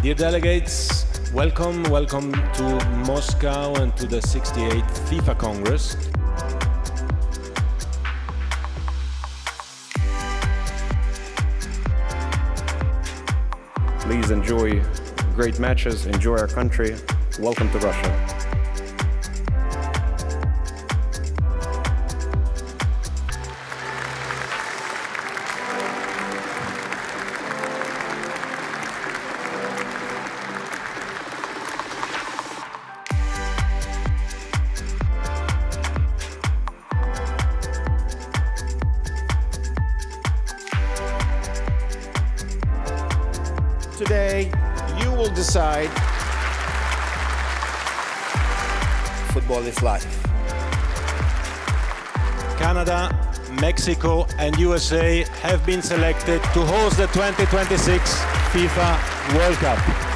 Dear delegates, welcome to Moscow and to the 68th FIFA Congress. Please enjoy great matches, enjoy our country. Welcome to Russia. Today, you will decide. Football is life. Canada, Mexico and USA have been selected to host the 2026 FIFA World Cup.